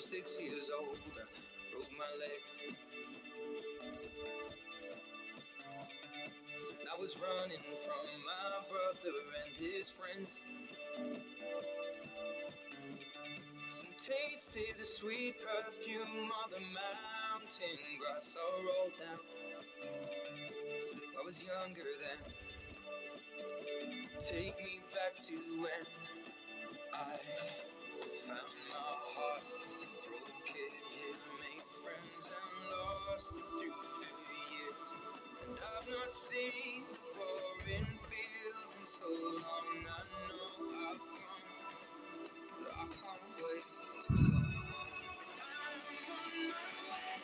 was 6 years old, I broke my leg. I was running from my brother and his friends, and tasted the sweet perfume of the mountain grass I rolled down. I was younger then. Take me back to when I found my heart, broke it, made friends and lost it through the years. And I've not seen boring fields in so long. I know I've grown, but I can't wait to go home. I'm on my way,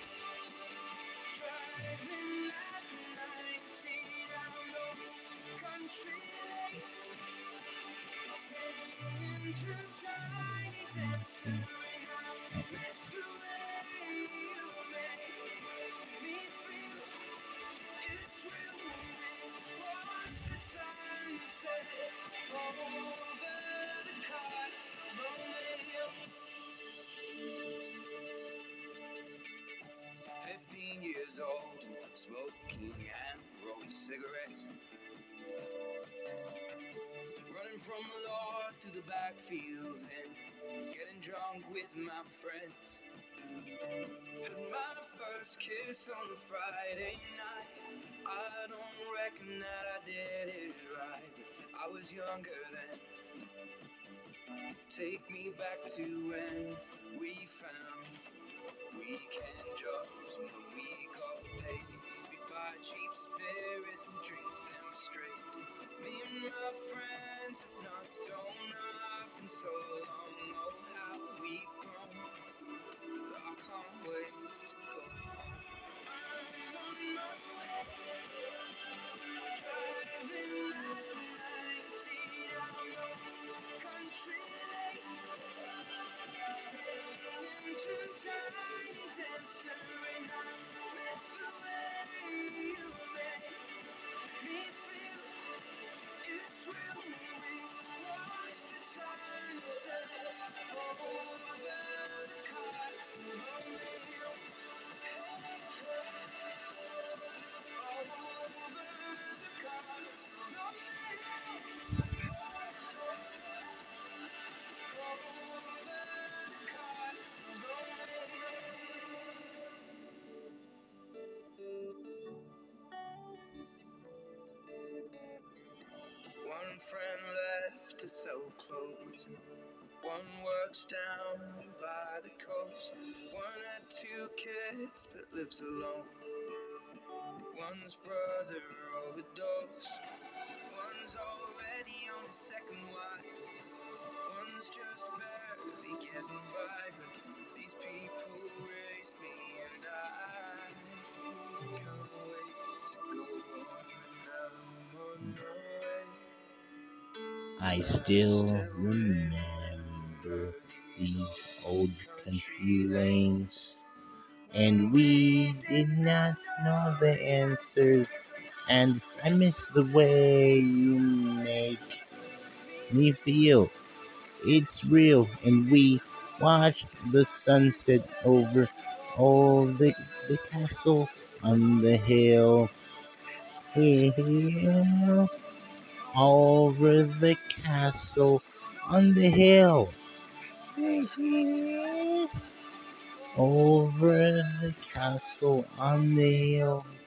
driving at 90 down those country lanes, singing to tiny dancer, and I miss the way you make me feel. It's real when we watch the sunset over the cars on the hill. 15 years old, smoking and rolling cigarettes, running from the law through the backfields and getting drunk with my friends. Had my first kiss on a Friday night. I don't reckon that I did it right, but I was younger then. Take me back to when we found weekend jobs, when we got paid. We'd buy cheap spirits and drink them straight. Me and my friends have not thrown up in so long. Oh, how we've grown, but I can't wait to go home. I'm on my way, driving at 90 down those country lanes, singing to tiny dancer, and I miss the way you make me feel. It's real when we watch the sunset over the cars on the hill. Over the cars on the hill. Over the cars on the hill. One friend left to sell clothes, one works down by the coast, one had 2 kids but lives alone, one's brother overdosed, one's already on his second wife, one's just barely getting by, but these people raised me and I can't wait to go home, and I'm on my way. I still remember these old country lanes, and we did not know the answers, and I miss the way you make me feel. It's real, and we watched the sunset over all the castle on the hill. Hill. Over the castle on the hill. Over the castle on the hill.